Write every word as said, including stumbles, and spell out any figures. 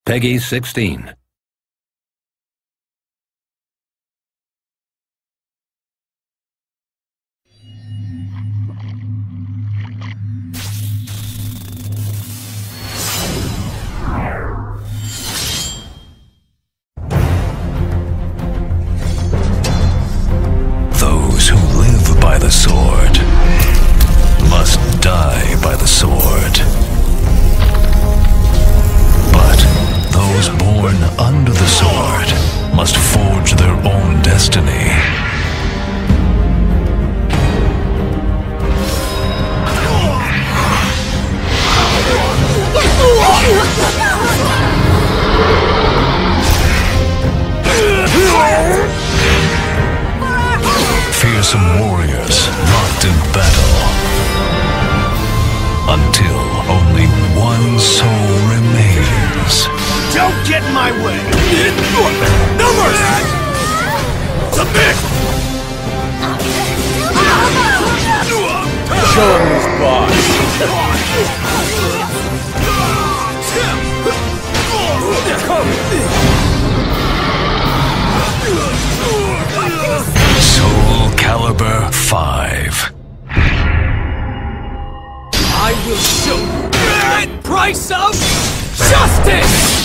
Peggy sixteen. Those who live by the sword must die by the sword. But those born under the sword must forge their own destiny. Fearsome warriors locked in battle until only one soul remains. Don't get in my way! No mercy! Submit! Show him his boss! Soul Calibur five. I will show you the price of justice!